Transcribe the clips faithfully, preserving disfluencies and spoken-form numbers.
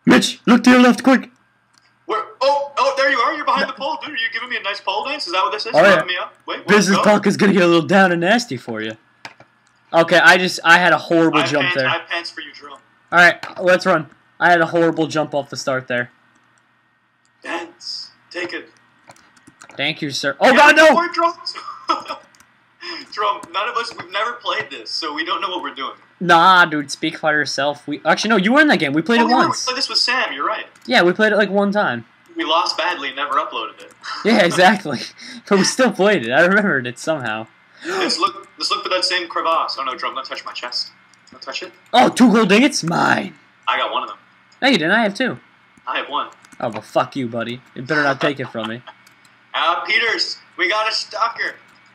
Mitch, look to your left, quick. Where? Oh, oh, there you are. You're behind the pole, dude. Are you giving me a nice pole dance? Is that what this is? Oh, You're yeah. wrapping me up? Wait, Business go. talk is gonna get a little down and nasty for you. Okay, I just I had a horrible I have jump pants, there. I have pants for you, Jerome. All right, let's run. I had a horrible jump off the start there. Dance. Take it. Thank you, sir. Oh God, no! Before it drops. Jerome, none of us, we've never played this, so we don't know what we're doing. Nah, dude, speak for yourself. We actually no, you were in that game. We played oh, it we were, once. We played this with Sam. You're right. Yeah, we played it like one time. We lost badly and never uploaded it. Yeah, exactly. But we still played it. I remembered it somehow. Let's look. Let's look for that same crevasse. Oh no, Jerome, don't touch my chest. Don't touch it. Oh, two gold ingots? Mine. I got one of them. No, you didn't. I have two. I have one. Oh, well, fuck you, buddy. You better not take it from me. Uh, Peters, we got a stalker.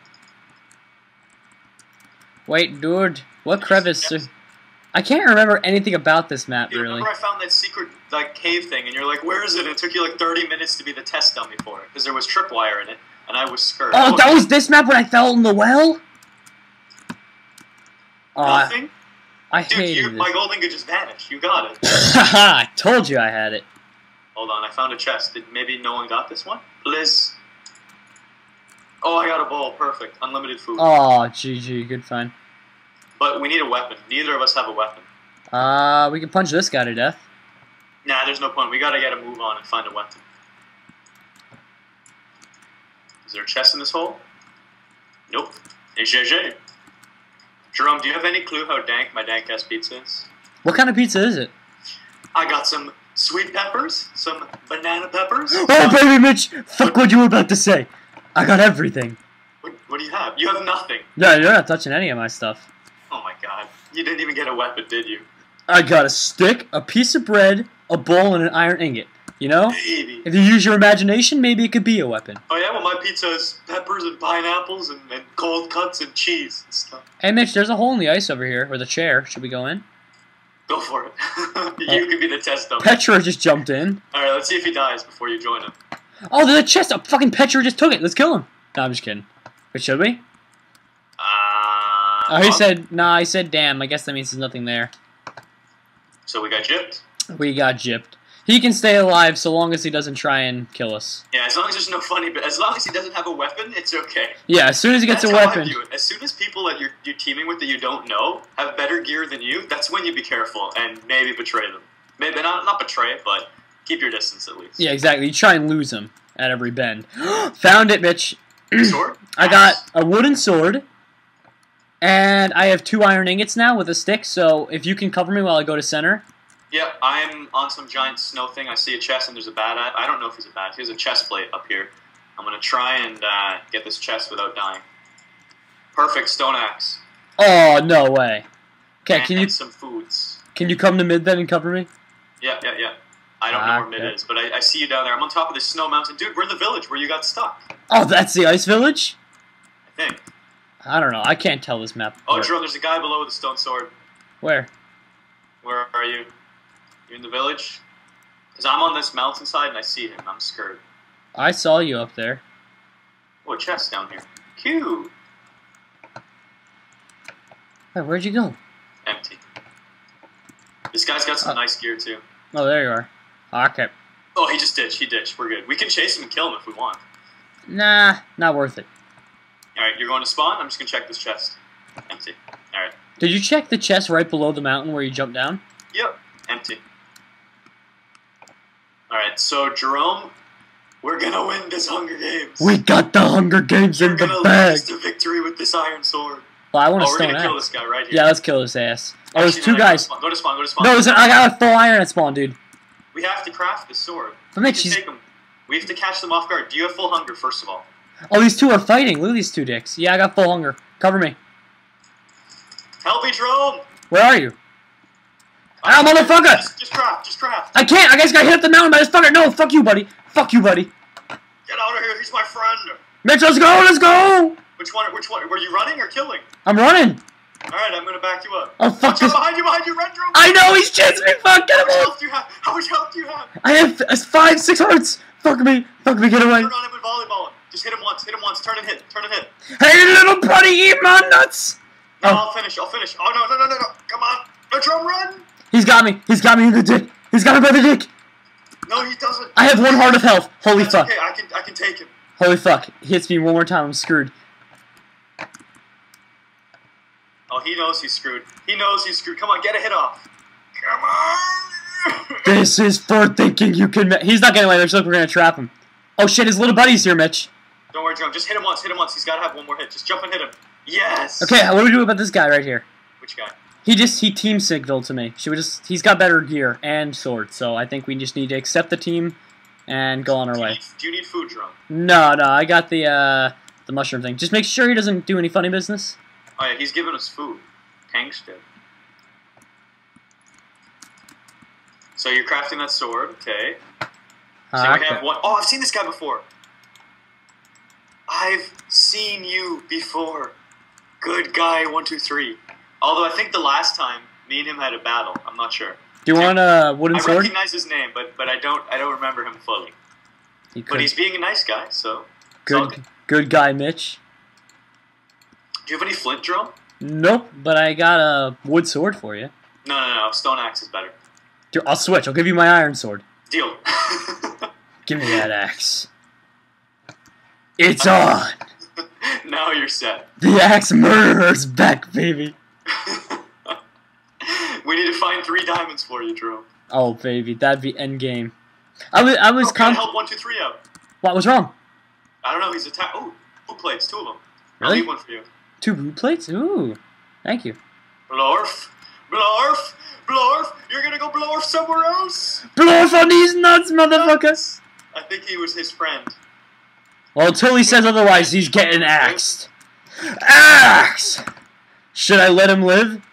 Wait, dude. What crevice? Yes. I can't remember anything about this map, Dude, really. remember I found that secret like cave thing, and you're like, "Where is it?" And it took you like thirty minutes to be the test dummy for it because there was tripwire in it, and I was scared. Oh, that was this map when I fell in the well? Oh, I, Nothing. I Dude, hated you, it. my gold ingot just vanished. You got it. Haha, I told you I had it. Hold on, I found a chest. Did maybe no one got this one? Please. Oh, I got a bowl. Perfect. Unlimited food. Oh, G G. Good find. But we need a weapon. Neither of us have a weapon. Uh, we can punch this guy to death. Nah, there's no point. We gotta get a move on and find a weapon. Is there a chest in this hole? Nope. Hey, J J. Jerome, do you have any clue how dank my dank ass pizza is? What kind of pizza is it? I got some sweet peppers, some banana peppers. Oh, baby Mitch! Fuck what you were about to say. I got everything. What, what do you have? You have nothing. Yeah, you're not touching any of my stuff. Oh my god. You didn't even get a weapon, did you? I got a stick, a piece of bread, a bowl, and an iron ingot. You know? Baby. If you use your imagination, maybe it could be a weapon. Oh yeah, well my pizza is peppers and pineapples and, and cold cuts and cheese and stuff. Hey Mitch, there's a hole in the ice over here with a chair. Should we go in? Go for it. You could be the test dummy. Petra just jumped in. Alright, let's see if he dies before you join him. Oh, there's a chest. A fucking Petra just took it. Let's kill him. No, I'm just kidding. But should we? Uh, Oh, he well, said, nah, he said, damn. I guess that means there's nothing there. So we got gypped? We got gypped. He can stay alive so long as he doesn't try and kill us. Yeah, as long as there's no funny, but as long as he doesn't have a weapon, it's okay. Yeah, as soon as he gets That's a how I weapon. view it. As soon as people that you're, you're teaming with that you don't know have better gear than you, that's when you be careful and maybe betray them. Maybe not not betray, but keep your distance at least. Yeah, exactly. You try and lose him at every bend. Found it, Mitch. Sword? I got a wooden sword. And I have two iron ingots now with a stick, so if you can cover me while I go to center. Yep, I'm on some giant snow thing. I see a chest and there's a bat. I don't know if he's a bat. Here's a chest plate up here. I'm going to try and uh, get this chest without dying. Perfect, stone axe. Oh, no way. Okay, and, can you and some foods. can you come to mid then and cover me? Yeah, yeah, yeah. I don't Ah, know where mid okay. is, but I, I see you down there. I'm on top of this snow mountain. Dude, we're in the village where you got stuck, Oh, that's the ice village? I think. I don't know. I can't tell this map. Oh, apart. Jerome, there's a guy below with a stone sword. Where? Where are you? You in the village? Because I'm on this mountainside and I see him. I'm scared. I saw you up there. Oh, a chest down here. Q. Hey, where'd you go? Empty. This guy's got some Uh, nice gear, too. Oh, there you are. Okay. Oh, he just ditched. He ditched. We're good. We can chase him and kill him if we want. Nah, not worth it. Alright, you're going to spawn? I'm just going to check this chest. Empty. Alright. Did you check the chest right below the mountain where you jumped down? Yep. Empty. Alright, so Jerome, we're going to win this Hunger Games. We got the Hunger Games We're in the going to bag. lose to victory with this iron sword. Well, I want Oh, a we're stone going to kill axe. this guy right here. Yeah, let's kill his ass. Oh, there's Actually, two no, guys. Go to spawn. Go to spawn. No, listen, I got a full iron at spawn, dude. We have to craft the sword. But We Mitch, can he's- take them. We have to catch them off guard. Do you have full hunger, first of all? Oh, these two are fighting. Look at these two dicks. Yeah, I got full hunger. Cover me. Help me, Jerome! Where are you? Ah, motherfucker! Just, just craft. Just craft. I can't. I guess got hit up the mountain by this fucker. No, fuck you, buddy. Fuck you, buddy. Get out of here. He's my friend. Mitch, let's go. Let's go. Which one? Which one? Were you running or killing? I'm running. All right, I'm gonna back you up. Oh, fuck Watch out, this. behind you, behind you, run, Jerome. I know he's chasing me. Fuck, get How him much off. health do you have? How much health do you have? I have uh, five, six hearts. Fuck me. Fuck me. Get away. Turn on him with volleyball. Just hit him once. Hit him once. Turn and hit. Turn and hit. Hey, little buddy, eat my nuts. No, Oh. I'll finish. I'll finish. Oh no, no, no, no, no! Come on, no, Jerome, run! He's got me. He's got me in the dick. He's got my brother Dick! No, he doesn't. I have one heart of health. Holy That's fuck. okay, I can, I can take him. Holy fuck. He hits me one more time, I'm screwed. Oh, he knows he's screwed. He knows he's screwed. Come on, get a hit off. Come on. This is for thinking you can... He's not getting away. Looks like we're going to trap him. Oh shit, his little buddy's here, Mitch. Don't worry, Jerome. Just hit him once. Hit him once. He's got to have one more hit. Just jump and hit him. Yes. Okay, what do we do about this guy right here? Which guy? He just, he team signaled to me. Should we just... He's got better gear and sword, so I think we just need to accept the team and go on our Do you way. need, do you need food, Jerome? No, no, I got the, uh... the mushroom thing. Just make sure he doesn't do any funny business. Oh, yeah, he's giving us food. Tankstead. So you're crafting that sword, okay. So Ah, we have one. Oh, I've seen this guy before. I've seen you before. Good guy, one, two, three. Although I think the last time me and him had a battle. I'm not sure. Do you want a wooden I sword? recognize his name, but but I don't I don't remember him fully. He But could. he's being a nice guy, so it's all Good, good guy, Mitch. Do you have any flint, Jerome? Nope, but I got a wood sword for you. No, no, no. Stone axe is better. Dude, I'll switch. I'll give you my iron sword. Deal. Give me that axe. It's on. Now you're set. The axe murderer's back, baby. We need to find three diamonds for you, Jerome. Oh, baby, that'd be endgame. I was, I was Oh, can I con- help one, two, three out. What was wrong? I don't know. He's attack. Oh, two plates, two of them. I'll Really? leave one for you. Two blue plates? Ooh, thank you. Blorf, Blorf, Blorf. You're gonna go Blorf somewhere else. Blow on these nuts, motherfuckers! I think he was his friend. Well, until he says otherwise, he's getting axed. Axe! Should I let him live?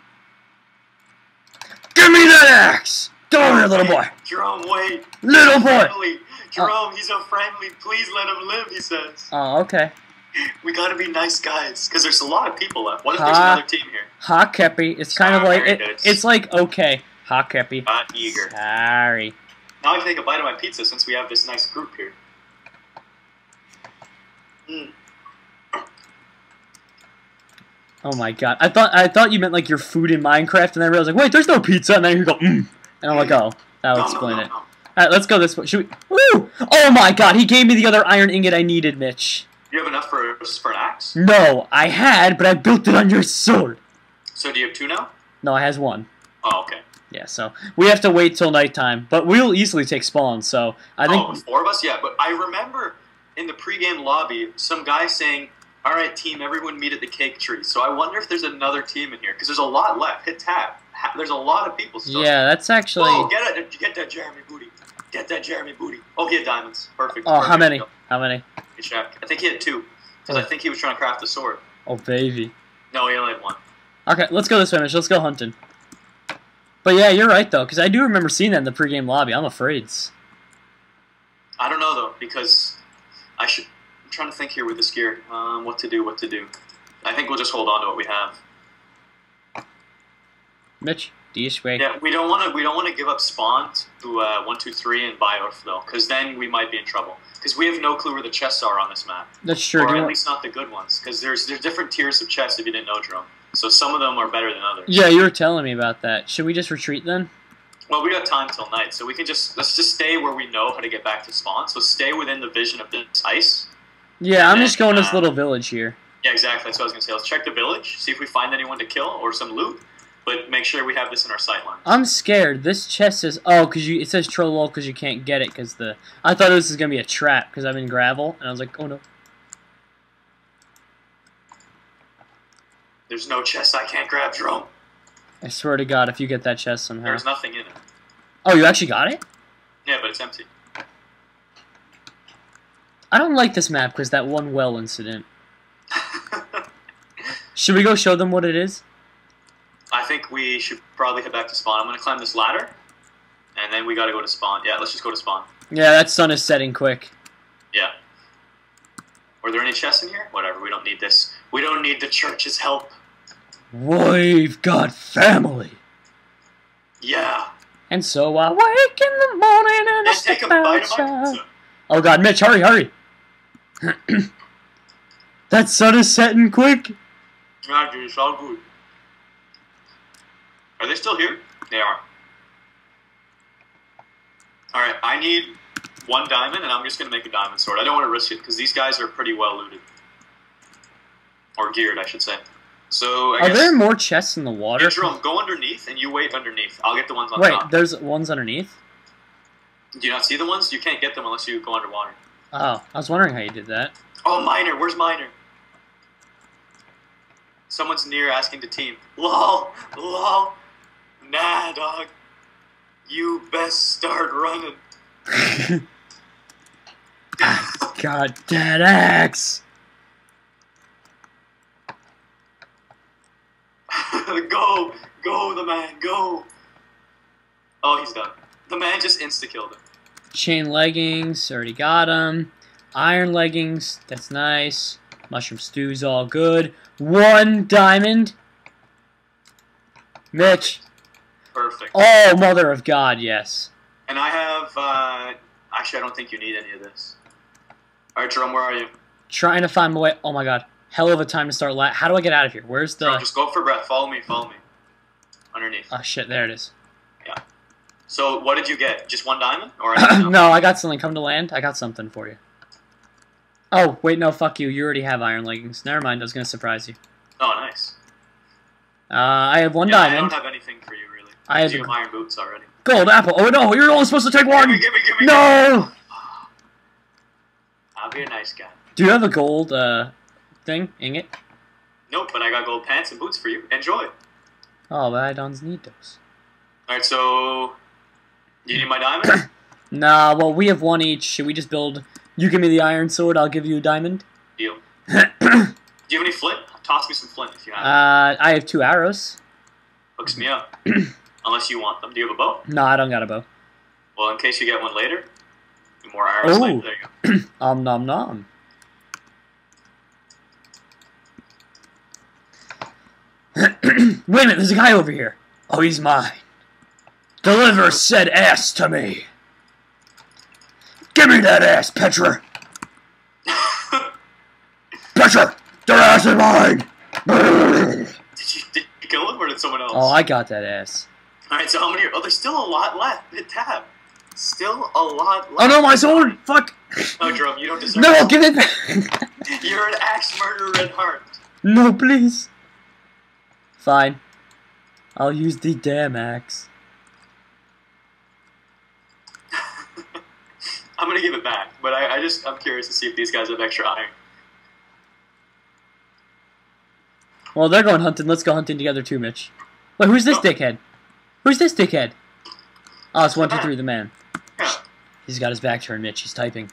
Give me that axe! Come over here, little boy. Jerome, wait. Little He's boy. friendly. Jerome, he's so friendly. Please let him live, he says. Oh, okay. We gotta be nice guys, because there's a lot of people left. What if there's Ha. another team here? Ha, Kepi. It's kind of like, Sorry, it, dudes. it's like, okay. Ha, Kepi. Not eager. Sorry. Now I can take a bite of my pizza since we have this nice group here. Mm. Oh my god. I thought I thought you meant like your food in Minecraft, and then I realized, like, wait, there's no pizza, and then you go, mm. And I'm like, oh, that'll No, explain no, no, it. no. Alright, let's go this way. Should we? Woo! Oh my god, he gave me the other iron ingot I needed, Mitch. You have enough for, for an axe? No, I had, but I built it on your sword. So do you have two now? No, it has one. Oh, okay. Yeah, so we have to wait till nighttime, but we'll easily take spawn. So I think. Oh, four of us? Yeah, but I remember in the pregame lobby some guy saying, all right, team, everyone meet at the cake tree. So I wonder if there's another team in here, because there's a lot left. Hit tab. Ha- There's a lot of people still. Yeah, that's actually. Oh, get it! Get that Jeremy booty. Get that Jeremy booty. Oh, he had diamonds. Perfect. Oh, how Perfect. many? How many? Good check. I think he had two, because I think he was trying to craft a sword. Oh, baby. No, he only had one. Okay, let's go this way, Mitch. Let's go hunting. But yeah, you're right though, because I do remember seeing that in the pregame lobby. I'm afraid. I don't know though, because I should. I'm trying to think here with this gear. Um, what to do? What to do? I think we'll just hold on to what we have. Mitch, this way. Yeah, we don't want to. We don't want to give up spawn to uh, one, two, three, and Biorf though, because then we might be in trouble. Because we have no clue where the chests are on this map, That's true. or Do you at want- least not the good ones. Because there's there's different tiers of chests if you didn't know, Jerome. So some of them are better than others. Yeah, you were telling me about that. Should we just retreat then? Well, we got time till night, so we can just let's just stay where we know how to get back to spawn. So stay within the vision of this ice. Yeah, I'm And just going to this uh, little village here. Yeah, exactly. That's what I was gonna say. Let's check the village, see if we find anyone to kill or some loot, but make sure we have this in our sight line. I'm scared. This chest says, oh, because you it says troll because you can't get it because the. I thought this was gonna be a trap because I'm in gravel, and I was like, oh no. There's no chest I can't grab, Jerome. I swear to God, if you get that chest somehow. There's nothing in it. Oh, you actually got it? Yeah, but it's empty. I don't like this map because that one well incident. Should we go show them what it is? I think we should probably head back to spawn. I'm gonna climb this ladder, and then we gotta go to spawn. Yeah, let's just go to spawn. Yeah, that sun is setting quick. Yeah. Were there any chests in here? Whatever, we don't need this. We don't need the church's help. We've got family. Yeah. And so I wake in the morning and I And take step a bite of my outside. pizza. Oh God, Mitch, hurry, hurry. That sun is setting quick. Ah, dude, it's all good. Are they still here? They are. I need one diamond, and I'm just gonna make a diamond sword. I don't want to risk it because these guys are pretty well looted, or geared, I should say. So, I are guess, there more chests in the water? Yeah, Jerome, go underneath, and you wait underneath. I'll get the ones on Wait, top. Wait, there's ones underneath? Do you not see the ones? You can't get them unless you go underwater. Oh, I was wondering how you did that. Oh, Miner, where's Miner? Someone's near asking to team. Lol, lol. Nah, dog. You best start running. God, dead axe. Go, go, the man, go. Oh, he's done. The man just insta-killed him. Chain leggings, already got them. Iron leggings, that's nice. Mushroom stew's all good. One diamond. Mitch. Perfect. Oh, mother of God, yes. And I have, uh, actually, I don't think you need any of this. All right, Jerome, where are you? Trying to find my way. Oh my God. Hell of a time to start. La How do I get out of here? Where's the... Jerome, just go for breath. Follow me, follow me. Underneath. Oh, shit, there it is. Yeah. So, what did you get? Just one diamond? Or no, I got something. Come to land. I got something for you. Oh, wait, no, fuck you. You already have iron leggings. Never mind, I was going to surprise you. Oh, nice. Uh, I have one yeah, diamond. I don't have anything for you, really. I have, you have iron boots already. Gold apple. Oh, no, you're only supposed to take one. Give me, give me, give me, no! I'll be a nice guy. Do you have a gold uh, thing, ingot? Nope, but I got gold pants and boots for you. Enjoy. Oh, but I don't need those. Alright, so... You need my diamond? Nah, well, we have one each. Should we just build... You give me the iron sword, I'll give you a diamond? Deal. Do you have any flint? Toss me some flint if you have. Uh, I have two arrows. Hooks me up. Unless you want them. Do you have a bow? No, I don't got a bow. Well, in case you get one later, more arrows Oh. later. There you go. um, nom nom. Wait a minute, there's a guy over here. Oh, he's mine. Deliver said ass to me. Give me that ass, Petra. Petra, their ass is mine. Did you, did you kill him or did someone else? Oh, I got that ass. Alright, so how many? Oh, there's still a lot left. Hit tab. Still a lot left. Oh no, my sword! Fuck! Oh, Jerome, you don't deserve No, it. give it back! You're an axe murderer at heart. No, please. Fine. I'll use the damn axe. I'm gonna give it back, but I, I just I'm curious to see if these guys have extra iron. Well, they're going hunting. Let's go hunting together too, Mitch. Wait, who's this Oh. dickhead? Who's this dickhead? Oh, it's one, two, three, the man. Yeah. He's got his back turned, Mitch. He's typing.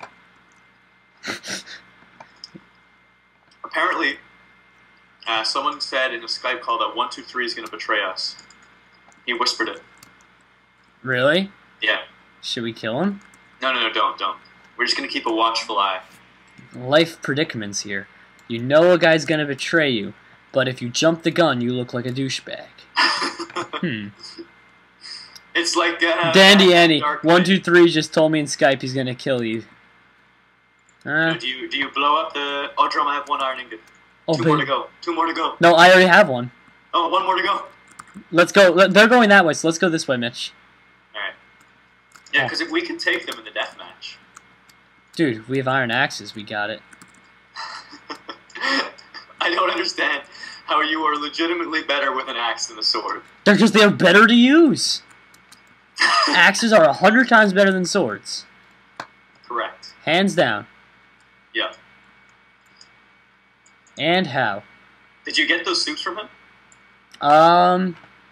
Apparently, uh, someone said in a Skype call that one two three is gonna betray us. He whispered it. Really? Yeah. Should we kill him? No, no, no, don't, don't. We're just gonna keep a watchful eye. Life predicaments here. You know a guy's gonna betray you, but if you jump the gun, you look like a douchebag. Hmm. It's like uh, Dandy Annie, Dark one Knight. two three just told me in Skype he's gonna kill you. Uh, Do you do you blow up the? Oh, Drum, I have one iron ingot. oh, Two more babe. to go. Two more to go. No, I already have one. Oh, one more to go. Let's go. let- They're going that way, so let's go this way, Mitch. All right. Yeah, Oh. because if we can take them in the death match. Dude, we have iron axes. We got it. I don't understand how you are legitimately better with an axe than a sword. They're just they're better to use. Axes are a hundred times better than swords, Correct. hands down. Yeah. And how? Did you get those suits from him? Um.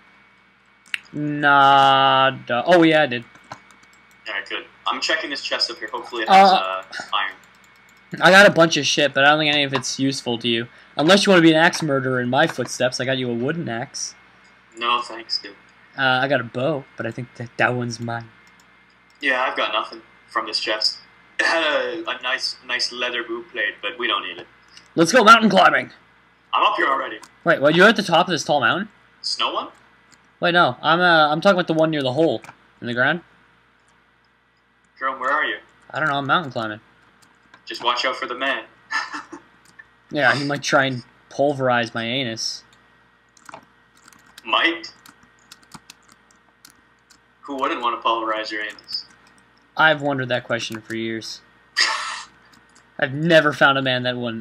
Nah. duh. Oh yeah, I did. All right, good. I'm checking this chest up here. Hopefully it has Uh, uh, iron. I got a bunch of shit, but I don't think any of it's useful to you. Unless you want to be an axe murderer in my footsteps, I got you a wooden axe. No, thanks, dude. Uh, I got a bow, but I think that that one's mine. Yeah, I've got nothing from this chest. It had a, a nice, nice leather boot plate, but we don't need it. Let's go mountain climbing. I'm up here already. Wait, what? You're at the top of this tall mountain? Snow one? Wait, no. I'm uh, I'm talking about the one near the hole in the ground. Jerome, where are you? I don't know. I'm mountain climbing. Just watch out for the man. Yeah, he might try and pulverize my anus. Might? Who wouldn't want to pulverize your anus? I've wondered that question for years. I've never found a man that wouldn't.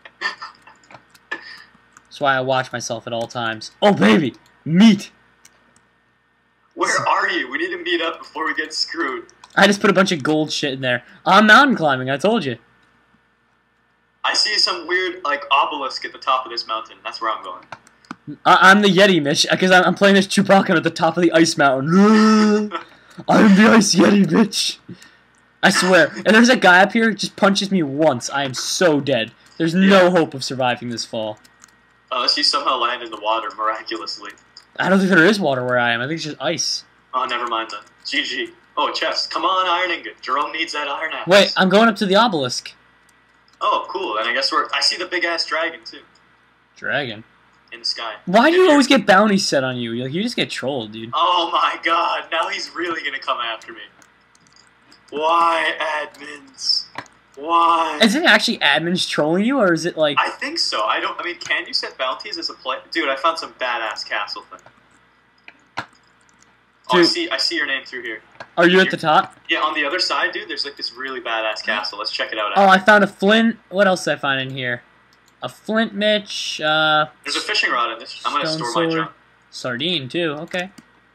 That's why I watch myself at all times. Oh, baby! Meat! Where are you? We need to meet up before we get screwed. I just put a bunch of gold shit in there. I'm mountain climbing, I told you. I see some weird, like, obelisk at the top of this mountain. That's where I'm going. I I'm the Yeti, Mitch, because I'm playing as Chewbacca at the top of the ice mountain. I'm the Ice Yeti, bitch. I swear. And there's a guy up here who just punches me once. I am so dead. There's no Yeah. hope of surviving this fall. Unless you somehow land in the water miraculously. I don't think there is water where I am. I think it's just ice. Oh, never mind then. G G. Oh, chest. Come on, iron ingot. Jerome needs that iron axe. Wait, I'm going up to the obelisk. Oh, cool. And I guess we're... I see the big-ass dragon, too. Dragon. In the sky. Why do In you here. always get bounties set on you? Like, you just get trolled, dude. Oh my god. Now he's really gonna come after me. Why, admins? Why? Is it actually admins trolling you, or is it like... I think so. I don't... I mean, can you set bounties as a play... Dude, I found some badass castle thing. Oh, I Dude. see, I see your name through here. Are you at the top? Yeah, on the other side, dude, there's like this really badass castle. Let's check it out. Oh, I found a flint. What else did I find in here? A flint, Mitch. Uh, There's a fishing rod in this. I'm gonna Stone store my sword. junk. Sardine, too. Okay.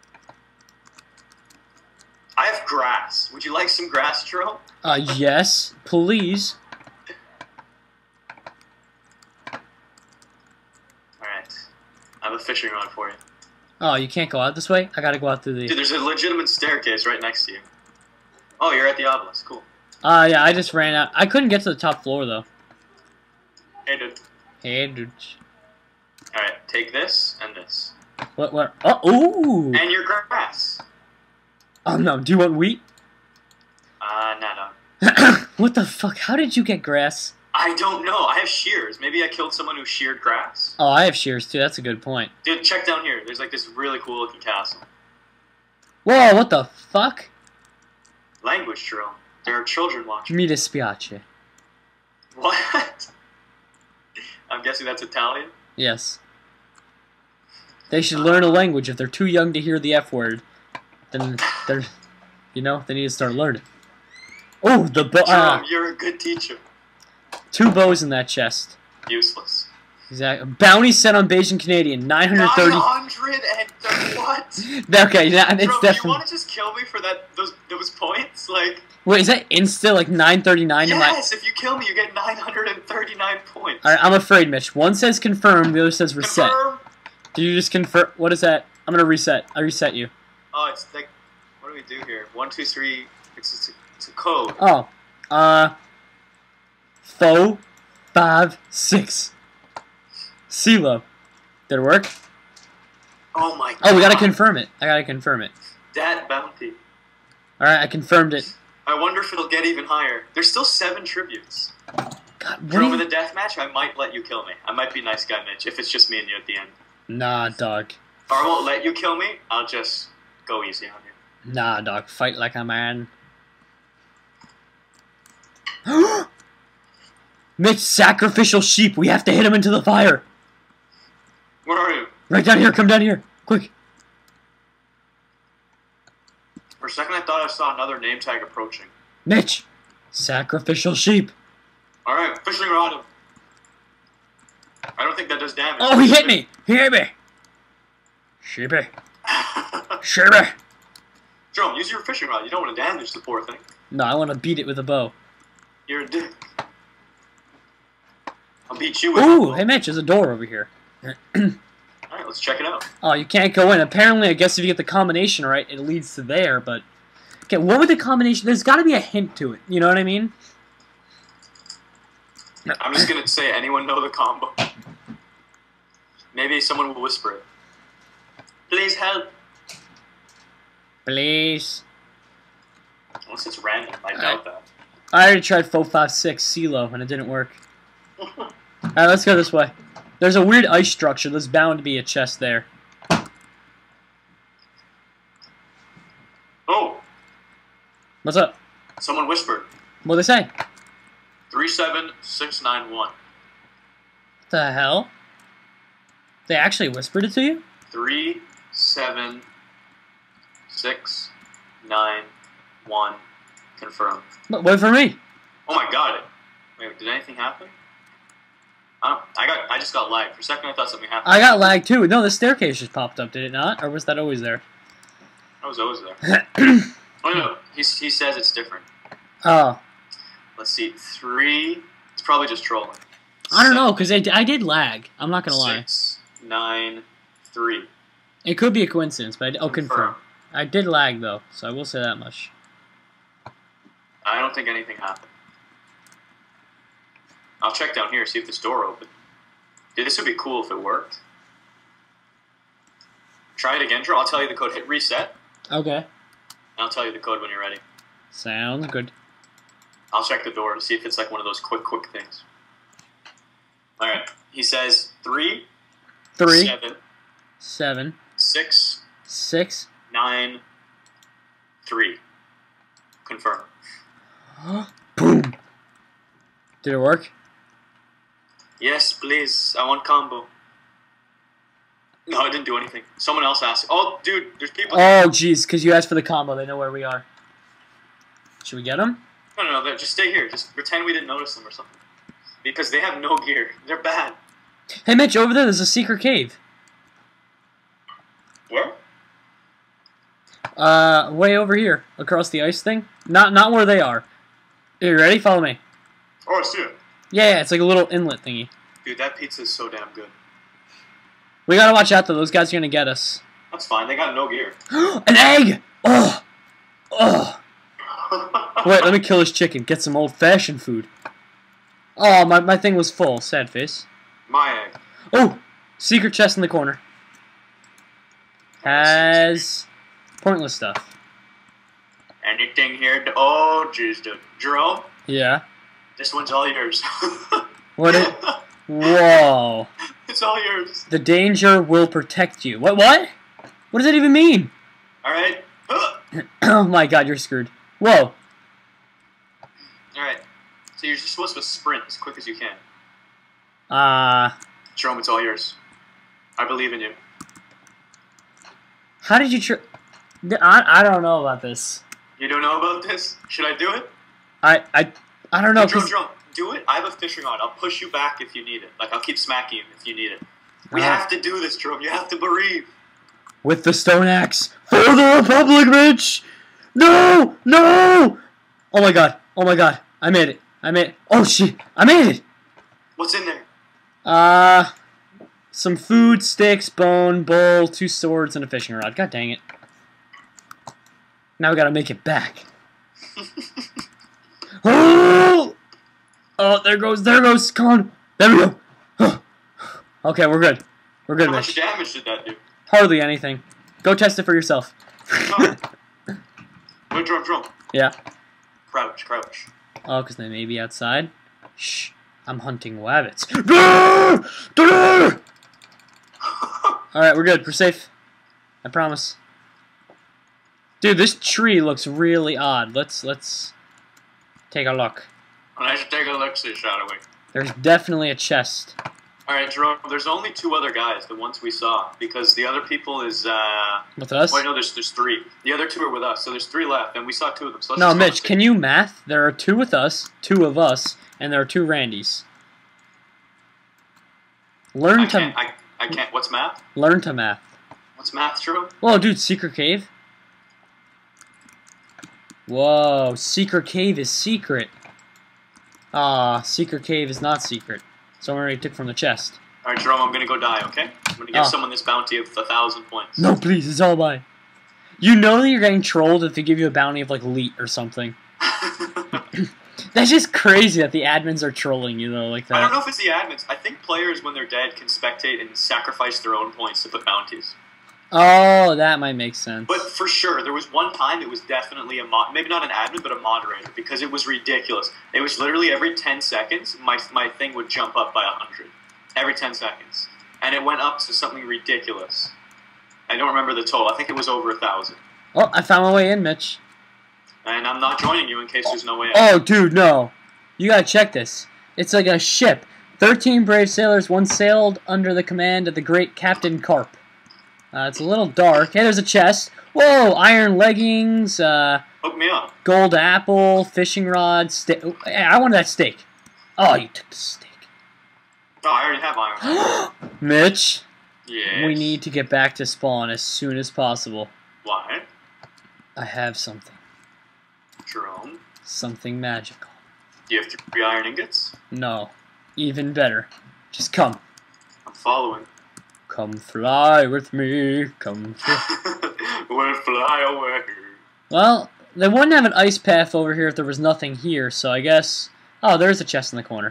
I have grass. Would you like some grass, Jerome? Uh, yes. Please. Alright. I have a fishing rod for you. Oh, you can't go out this way? I gotta go out through the... Dude, there's a legitimate staircase right next to you. Oh, you're at the obelisk. Cool. Uh, yeah, I just ran out. I couldn't get to the top floor, though. Hey, dude. Hey, dude. Alright, take this and this. What, what? Oh, ooh! And your grass. Oh, no. Do you want wheat? Uh, nah, no. What the fuck? How did you get grass? I don't know. I have shears. Maybe I killed someone who sheared grass. Oh, I have shears, too. That's a good point. Dude, check down here. There's like this really cool looking castle. Whoa, what the fuck? Language, Jerome. There are children watching. Mi dispiace. What? I'm guessing that's Italian? Yes. They should learn a language. If they're too young to hear the F word, then they're, you know, they need to start learning. Oh, the bow. Jerome, Uh, you're a good teacher. two bows in that chest. Useless. Exactly. Bounty set on Bayesian Canadian. nine hundred nine thirty. hundred and what? Okay, yeah, it's Bro, you definitely. want to just kill me for that those those points? Like, Wait, is that insta like nine thirty-nine to my? yes, if you kill me, you get nine hundred thirty-nine points. Alright, I'm afraid, Mitch. One says confirm, the other says reset. Confirm. Do you just confirm? What is that? I'm gonna reset. I reset you. Oh, it's like, what do we do here? One, two, three. It's, it's, a, it's a code. Oh, uh, four, five, six. CeeLo. Did it work? Oh my god. Oh, we gotta confirm it. I gotta confirm it. That bounty. Alright, I confirmed it. I wonder if it'll get even higher. There's still seven tributes. God, what Jerome, do in you... the death match, I might let you kill me. I might be nice guy Mitch if it's just me and you at the end. Nah, dog. Or I won't let you kill me. I'll just go easy on you. Nah, dog. Fight like a man. Mitch, sacrificial sheep. We have to hit him into the fire. Where are you? Right down here. Come down here. Quick. For a second, I thought I saw another name tag approaching. Mitch, sacrificial sheep. All right, fishing rod him. I don't think that does damage. Oh, he hit me. He hit me. Sheepy. Sheepy. Jerome, use your fishing rod. You don't want to damage the poor thing. No, I want to beat it with a bow. You're a dick. I'll beat you with Ooh, a hey Mitch, there's a door over here. Alright, let's check it out. Oh, you can't go in. Apparently, I guess if you get the combination right, it leads to there, but... Okay, what would the combination... There's got to be a hint to it. You know what I mean? I'm just going to say, anyone know the combo? Maybe someone will whisper it. Please help. Please. Unless it's random. I doubt Alright. that. I already tried four five six CeeLo, and it didn't work. Alright, let's go this way. There's a weird ice structure. There's bound to be a chest there. Oh, What's up? someone whispered. What'd they say? three seven six nine one. What the hell? They actually whispered it to you? three seven six nine one Confirm. But wait for me. Oh my god. Wait, did anything happen? I don't, I got. I just got lagged. For a second, I thought something happened. I got lag too. No, the staircase just popped up, did it not? Or was that always there? I was always there. Oh no, he, he says it's different. Oh. Let's see, three. It's probably just trolling. I don't know, because I, I did lag. I'm not going to lie. Six, nine, three. It could be a coincidence, but I, I'll confirm. Confirm. I did lag, though, so I will say that much. I don't think anything happened. I'll check down here, see if this door opened. Dude, this would be cool if it worked. Try it again, Drew. I'll tell you the code. Hit reset. Okay. And I'll tell you the code when you're ready. Sounds good. I'll check the door to see if it's like one of those quick, quick things. Alright. He says three, Three. seven, Seven. six, Six. nine, three. Confirm. Boom. Did it work? Yes, please. I want combo. No, I didn't do anything. Someone else asked. Oh, dude, there's people. Oh, jeez, because you asked for the combo. They know where we are. Should we get them? No, no, no. Just stay here. Just pretend we didn't notice them or something. Because they have no gear. They're bad. Hey, Mitch, over there, there's a secret cave. Where? Uh, way over here, across the ice thing. Not not where they are. Are you ready? Follow me. Oh, I see it. Yeah, yeah, it's like a little inlet thingy. Dude, that pizza is so damn good. We gotta watch out, though. Those guys are gonna get us. That's fine. They got no gear. An egg! Oh! Oh! Wait, let me kill this chicken. Get some old-fashioned food. Oh, my, my thing was full. Sad face. My egg. Oh! Secret chest in the corner. Has pointless stuff. Anything here? To, oh, jeez, dude. Jerome, Yeah. this one's all yours. What it? Whoa. It's all yours. The danger will protect you. What? What? What does that even mean? All right. Oh my god, you're screwed. Whoa. All right. So you're just supposed to sprint as quick as you can. Uh, Jerome, it's all yours. I believe in you. how did you tr- I, I don't know about this. You don't know about this? Should I do it? I I I don't know. Jerome, Cause, Jerome, do it. I have a fishing rod. I'll push you back if you need it. Like, I'll keep smacking you if you need it. We Uh-huh. have to do this, Jerome. You have to believe. with the stone axe for the Republic, Mitch! No! No! Oh my god. Oh my god. I made it. I made it. Oh shit. I made it! What's in there? Uh, some food, sticks, bone, bowl, two swords, and a fishing rod. God dang it. Now we gotta make it back. Oh! Oh, there goes, there goes. Come on. There we go. Okay, we're good. We're good, How much Mitch. damage did that do? Hardly anything. Go test it for yourself. Oh. Wait, Jerome, Jerome. Yeah. Crouch, crouch. Oh, because they may be outside. Shh. I'm hunting rabbits. Alright, we're good. We're safe. I promise. Dude, this tree looks really odd. Let's let's take a look. I should take a look, see, shall we? There's definitely a chest. Alright, Jerome, there's only two other guys, the ones we saw, because the other people is, uh... With us? Wait, no, there's, there's three. The other two are with us, so there's three left, and we saw two of them. So let's No, just Mitch, go can you math? There are two with us, two of us, and there are two Randys. Learn I to can't, I, I can't. What's math? learn to math. What's math, Jerome? Whoa, dude, secret cave? Whoa, secret cave is secret. Ah, secret cave is not secret. Someone already took from the chest. Alright, Jerome, I'm gonna go die, okay? I'm gonna give Oh. someone this bounty of a thousand points. No, please, it's all mine. You know that you're getting trolled if they give you a bounty of, like, leet or something. That's just crazy that the admins are trolling you, though, like that. I don't know if it's the admins. I think players, when they're dead, can spectate and sacrifice their own points to put bounties. Oh, that might make sense. But for sure, there was one time it was definitely a mod, maybe not an admin, but a moderator, because it was ridiculous. It was literally every ten seconds, my my thing would jump up by a hundred, every ten seconds, and it went up to something ridiculous. I don't remember the total. I think it was over a thousand. Oh, I found my way in, Mitch. And I'm not joining you in case there's no way out. Oh, dude, no. You gotta check this. It's like a ship. Thirteen brave sailors once sailed under the command of the great Captain Carp. Uh, it's a little dark. Hey, there's a chest. Whoa! Iron leggings, uh, Hook me up. gold apple, fishing rod, steak. Oh, hey, I wanted that steak. Oh, you took the steak. Oh, I already have iron. Mitch, Yes. we need to get back to spawn as soon as possible. Why? I have something. Jerome. Something magical. Do you have three iron ingots? No. Even better. Just come. I'm following. Come fly with me. Come fly. We'll fly away. Well, they wouldn't have an ice path over here if there was nothing here, so I guess... Oh, there's a chest in the corner.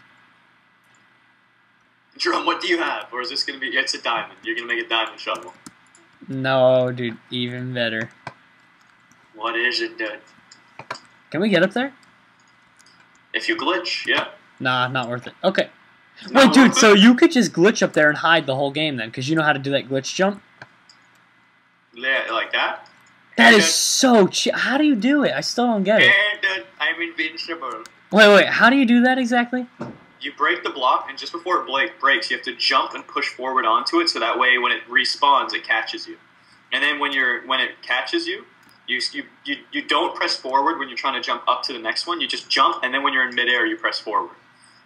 Jerome, what do you have? Or is this going to be... It's a diamond. You're going to make a diamond shovel. No, dude. Even better. What is it, dude? Can we get up there? If you glitch, yeah. Nah, not worth it. Okay. No. Wait, dude, so you could just glitch up there and hide the whole game then, because you know how to do that glitch jump? Yeah, like that? That Hey, is dude. so cheap. How do you do it? I still don't get it. Hey, dude, I'm invincible. Wait, wait, how do you do that exactly? You break the block, and just before it break, breaks, you have to jump and push forward onto it, so that way when it respawns, it catches you. And then when you're when it catches you, you you you, you don't press forward when you're trying to jump up to the next one. You just jump, and then when you're in midair, you press forward.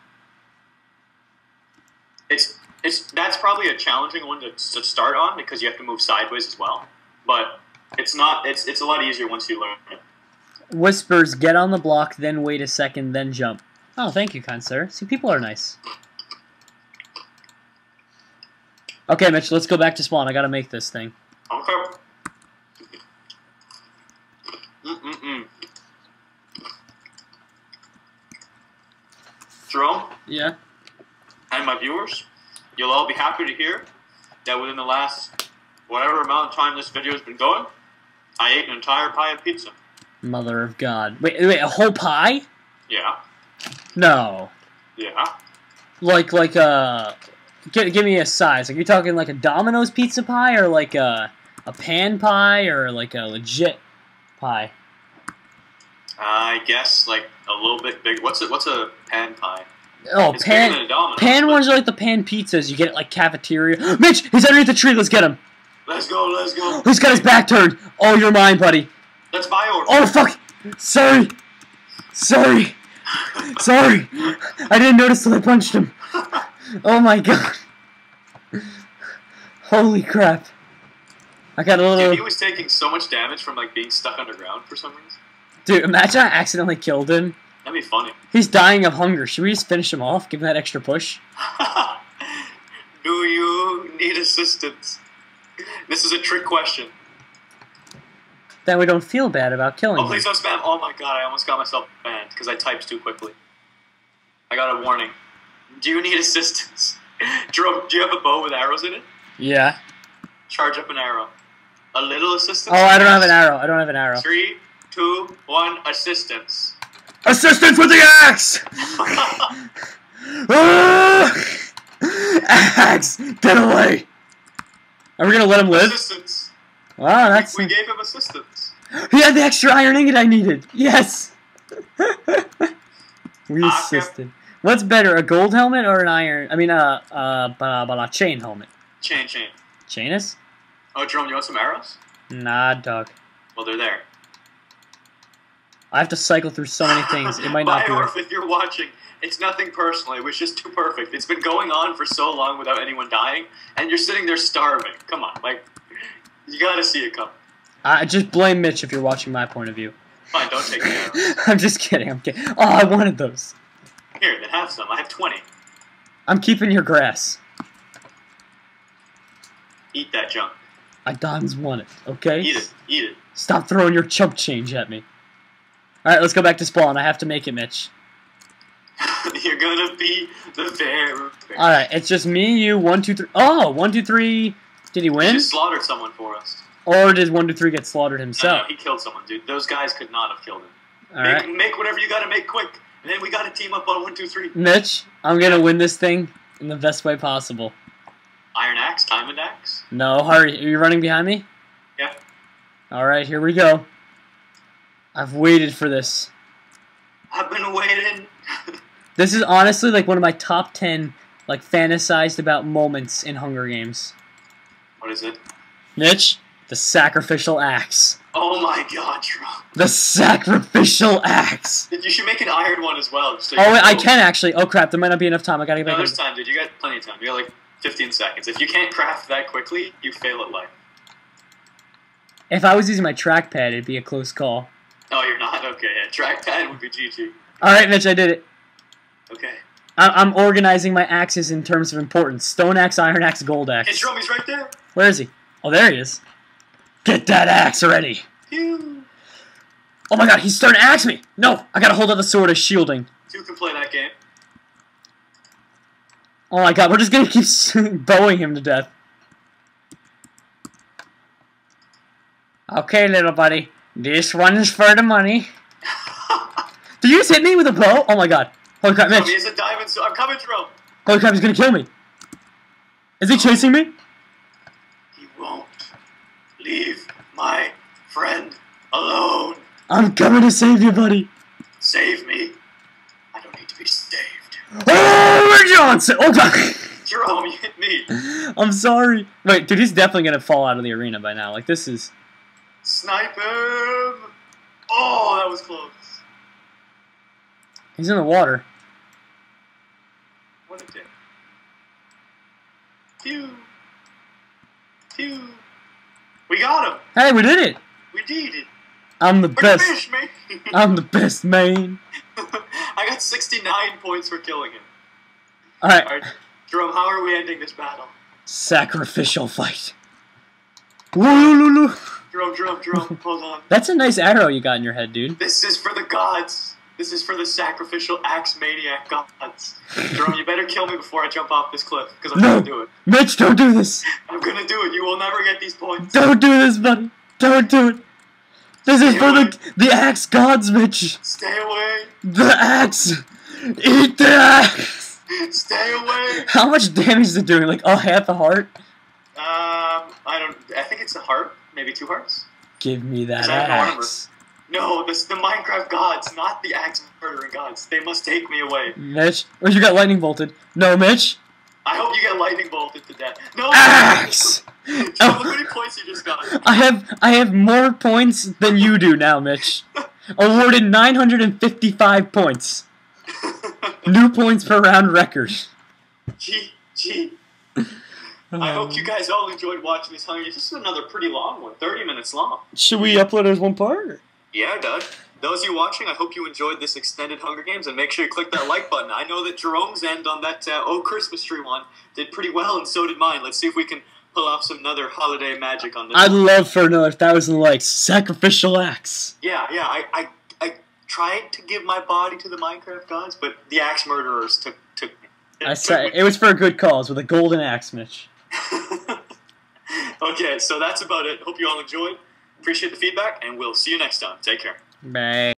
It's it's that's probably a challenging one to, to start on because you have to move sideways as well. But it's not. It's it's a lot easier once you learn it. Whispers, get on the block, then wait a second, then jump. Oh, thank you, kind sir. See, people are nice. Okay, Mitch, let's go back to spawn. I gotta make this thing. Okay. Mm-mm-mm. Jerome Yeah? and my viewers, you'll all be happy to hear that within the last whatever amount of time this video has been going, I ate an entire pie of pizza. Mother of God. Wait, wait, a whole pie? Yeah. No. Yeah. Like, like, uh... Give, give me a size. Like, you're talking like a Domino's pizza pie, or like a, a pan pie, or like a legit pie? I guess like a little bit big. What's a, what's a pan pie? Oh, It's bigger than pan... a Domino's, Pan but- ones are like the pan pizzas. You get it like cafeteria. Mitch, he's underneath the tree. Let's get him. Let's go, let's go. He's got his back turned. Oh, you're mine, buddy. Let's buy order. Oh, fuck. Sorry. Sorry. Sorry. I didn't notice till I punched him. Oh, my God. Holy crap. I got a Dude, little... he was taking so much damage from like being stuck underground for some reason. Dude, imagine I accidentally killed him. That'd be funny. He's dying of hunger. Should we just finish him off? Give him that extra push? Do you need assistance? This is a trick question. Then we don't feel bad about killing Oh, him. please don't spam. Oh my god, I almost got myself banned because I typed too quickly. I got a warning. Do you need assistance? Jerome, do you have a bow with arrows in it? Yeah. Charge up an arrow. A little assistance? Oh, I don't have an arrow. I don't have an arrow. Three, two, one, assistance. Assistance with the axe! Ah! Axe! Get away! Are we gonna let him live? Assistance. Wow, that's... We gave him assistance. He had the extra iron ingot I needed! Yes! We Okay. assisted. What's better, a gold helmet or an iron... I mean, a uh, uh, blah, blah, blah, chain helmet? Chain, chain. Chain is? Oh, Jerome, you want some arrows? Nah, dog. Well, they're there. I have to cycle through so many things. It might not be... Biorf, if you're watching, it's nothing personal. It was just too perfect. It's been going on for so long without anyone dying, and you're sitting there starving. Come on, like, you gotta see it come. I just blame Mitch if you're watching my point of view. Fine, don't take the arrows. I'm just kidding. I'm kidding. Oh, I wanted those. Here, then have some. I have twenty. I'm keeping your grass. Eat that junk. I Don's want it, okay? Eat it. Eat it. Stop throwing your chump change at me. Alright, let's go back to spawn. I have to make it, Mitch. You're gonna be the bear. Alright, it's just me, you, one, two, three. Oh, one, two, three. Did he He win? just slaughtered someone for us. Or did one, two, three get slaughtered No, himself? no, he killed someone, dude. Those guys could not have killed him. Alright. Make, make whatever you gotta make quick, and then we gotta team up on one, two, three. Mitch, I'm gonna win this thing in the best way possible. Iron axe, diamond axe. No, hurry. Are you running behind me? Yeah. Alright, here we go. I've waited for this. I've been waiting. This is honestly like one of my top ten like fantasized about moments in Hunger Games. What is it? Mitch, The sacrificial axe. Oh my god, Jerome. The sacrificial axe. You should make an iron one as well. So Oh, wait, I can actually. Oh, crap. There might not be enough time. I gotta get No, back. there's time, dude. You got plenty of time. You got like fifteen seconds. If you can't craft that quickly, you fail at life. If I was using my trackpad, it'd be a close call. No, you're not? Okay, yeah. Trackpad would be G G. Alright, Mitch, I did it. Okay. I I'm organizing my axes in terms of importance. Stone axe, iron axe, gold Hey, axe. Jerome, he's right there. Where is he? Oh, there he is. Get that axe already. Phew. Oh my god, he's starting to axe me. No, I gotta hold out the sword as shielding. Two can play that game. Oh my god, we're just gonna keep bowing him to death. Okay, little buddy. This one is for the money. Did you just hit me with a bow? Oh my god. Holy crap, Mitch. Jerome, he has a diamond sword. I'm coming, Jerome. Holy crap, he's gonna kill me. Is he chasing me? He won't leave my friend alone. I'm coming to save you, buddy. Save me. I don't need to be saved. Oh, Johnson! Oh god. Jerome, you hit me. I'm sorry. Wait, dude, he's definitely gonna fall out of the arena by now. Like, this is... Snipe him. Oh, that was close. He's in the water. What a dick. Pew. Pew. We got him. Hey, we did it! We did it. I'm the We're best. finished, man. I'm the best, man. I got sixty-nine points for killing him. Alright. Alright, Jerome, how are we ending this battle? Sacrificial fight. Woo-loo-loo. Jerome, Jerome, Jerome, hold on. That's a nice arrow you got in your head, dude. This is for the gods. This is for the sacrificial axe maniac gods. Jerome, you better kill me before I jump off this cliff, because I'm No. gonna do it. Mitch, don't do this. I'm gonna do it. You will never get these points. Don't do this, buddy. Don't do it. This is Stay for away. the the axe gods, Mitch. Stay away. The axe. Eat the axe. Stay away. How much damage is it doing? Like, oh, half a heart? Um, I don't. I think it's a heart, maybe two hearts. Give me that Is that an armor? axe. No, this the Minecraft gods, not the axe murdering gods. They must take me away. Mitch. Oh, you got lightning bolted. No, Mitch. I hope you get lightning bolted to death. No. Axe. Joe, look how many points you just got. I have I have more points than you do now, Mitch. Awarded nine hundred fifty-five points. New points per round record. G G. I hope you guys all enjoyed watching this Hunger Games. This is another pretty long one, thirty minutes long. Should we upload it as one part? Yeah, Doug. Those of you watching, I hope you enjoyed this extended Hunger Games, and make sure you click that like button. I know that Jerome's end on that uh, Oh Christmas Tree one did pretty well, and so did mine. Let's see if we can pull off some another holiday magic on this I'd one. love for another thousand likes. Sacrificial axe. Yeah, yeah, I, I, I tried to give my body to the Minecraft gods, but the axe murderers took took. I took say me. it was for a good cause with a golden axe, Mitch. Okay, so that's about it. Hope you all enjoyed. Appreciate the feedback, and we'll see you next time. Take care. Bye.